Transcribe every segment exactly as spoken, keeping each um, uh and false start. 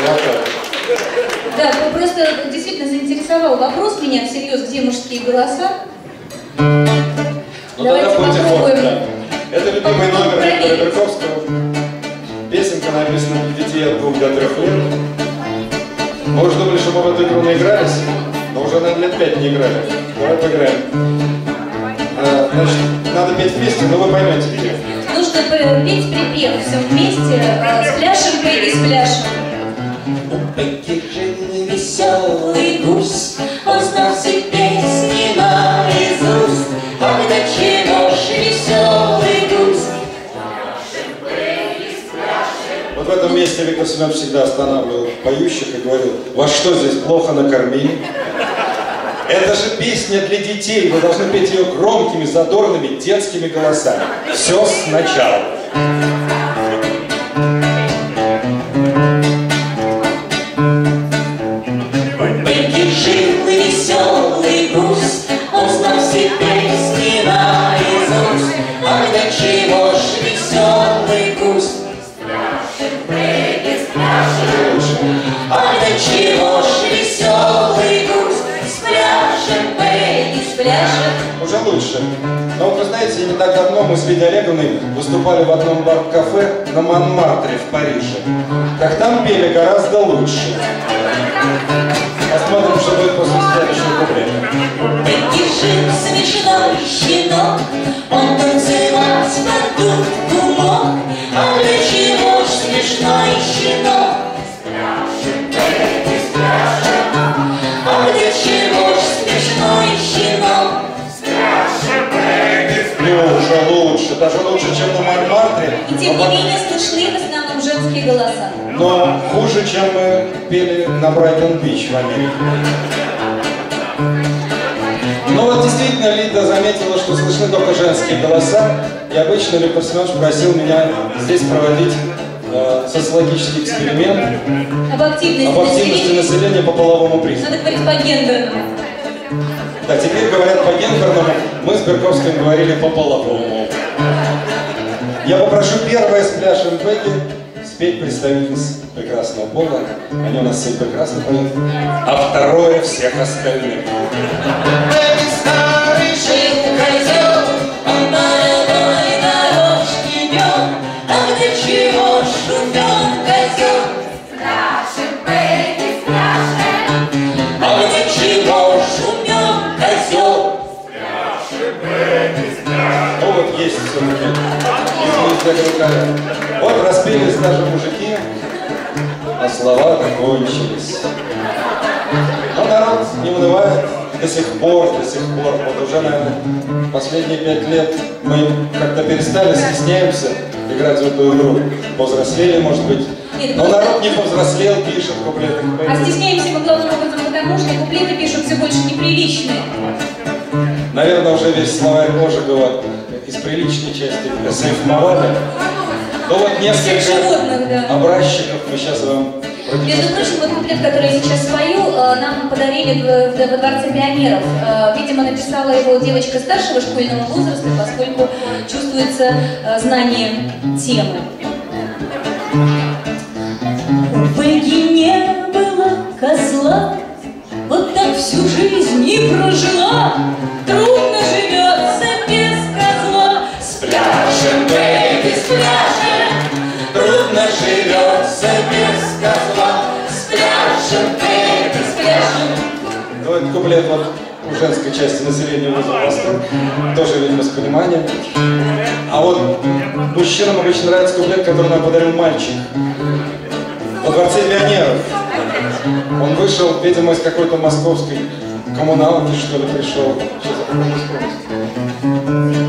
Да, просто действительно заинтересовал вопрос меня всерьез, где мужские голоса. Ну давайте тогда будьте попробуем. фото, да. Это любимый номер Виктора Берковского. Песенка написана для детей от двух до трех лет. Мы уже думали, что мы в эту игру наигрались, но уже на лет пять не играли. Давай поиграем. А, значит, надо петь вместе, но вы поймете где. Нужно петь припев все вместе, с пляшем и с пляшем. Жил веселый гусь, он знал все песни наизусть. А когда чего ж веселый гусь? Вот в этом месте Виктор Семенович всегда останавливал поющих и говорил: вас что, здесь плохо накормили? Это же песня для детей, вы должны петь ее громкими, задорными, детскими голосами. Все сначала. Жил веселый гусь, он знал все песни наизусть. А для чего ж веселый гусь? А для чего ж веселый гусь? Спляшем, Пегги, спляшем. Уже лучше. Но вот вы знаете, не так давно мы с Лидией Олеговной выступали в одном бар-кафе на Монмартре в Париже. Так там пели гораздо лучше. Посмотрим, что будет после следующего куплета. Пегги жил смешной щенок, он танцевать под дудку мог. А для чего ж смешной щенок? А для чего ж смешной щенок? Лучше, лучше, даже лучше, чем на Монмартре. И тем не менее слышны в основном женские голоса. Но хуже, чем мы пели на Брайтон-Бич в Америке. Но вот действительно Лида заметила, что слышны только женские голоса. И обычно Виктор Семенович просил меня здесь проводить э, социологический эксперимент Об активности, об активности населения по половому признаку. Надо говорить по-гендерному. Да, теперь говорят по-гендерному, мы с Берковским говорили по половому. Я попрошу первое с пляшем Пегги спеть представительниц прекрасного пола. Они у нас все прекрасно поют. А второе всех остальных. Старый жил козел, он на одной дорожке вел. А для чего шумел козел? Спляшем, Пегги, спляшем. А для чего шумел козел? Спляшем, Пегги, спляшем. Ну вот есть все-таки. Вот распелись даже мужики, а слова закончились. Но народ не унывает до сих пор, до сих пор. Вот уже, наверное, последние пять лет мы как-то перестали, стесняемся играть в эту игру. Повзрослели, может быть. Нет, но просто... народ не повзрослел, пишет куплеты. А стесняемся мы главным образом потому, что куплеты пишут все больше неприличные. Наверное, уже весь словарь Ожегова из приличной части срифмовали. Ну вот несколько животных, да. образчиков мы сейчас вам продемонстрируем. Между прочим, вот куплет, который я сейчас спою, нам подарили во Дворце пионеров. Видимо, написала его девочка старшего школьного возраста, поскольку чувствуется знание темы. У Пегги не было козла, вот так всю жизнь и прожила. Трудно живется без козла. Спляшем, Пегги, спляшем. Трудно живется без козла. Спляшем, Пегги, спляшем. Ну, этот куплет вот у женской части населения вызвал восторг, тоже, видимо, с пониманием. А вот мужчинам обычно нравится куплет, который нам подарил мальчик. Во Дворце пионеров. Он вышел, видимо, из какой-то московской коммуналки, что ли, пришел. Сейчас я покажу скорость.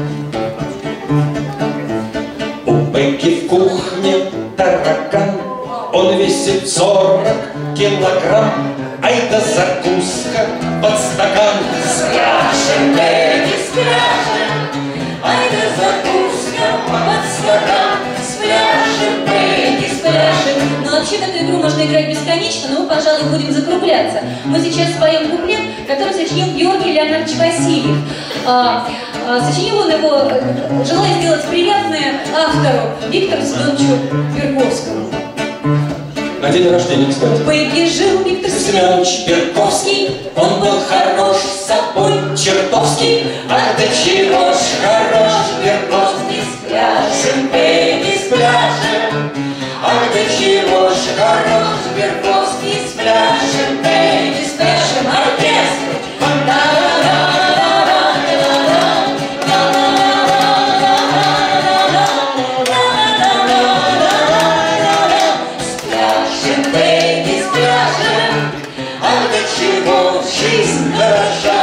У Пегги в кухне таракан, он весит сорок килограмм. Ай да закуска под стакан. Спляшем, Пегги, спляшем. Ай да закуска под стакан. Спляшем, Пегги, спляшем. Но вообще в эту игру можно играть бесконечно, но мы, пожалуй, будем закругляться. Мы сейчас споем куплет, который сочинил Георгий Леонардович Васильев. А, а, сочинил он его, желая сделать приятное автору Виктору Семеновичу Берковскому. На день рождения, кстати. Бэйби жил Виктор Семенович Берковский, он был хорош собой, чертовский. А ты чего ж хорош, Берковский, с пляжем, бэйби, с пляжем. А ты чего ж хорош, Берковский, с пляжем, бэйби, с пляжем. Оркестр! Жизнь хороша.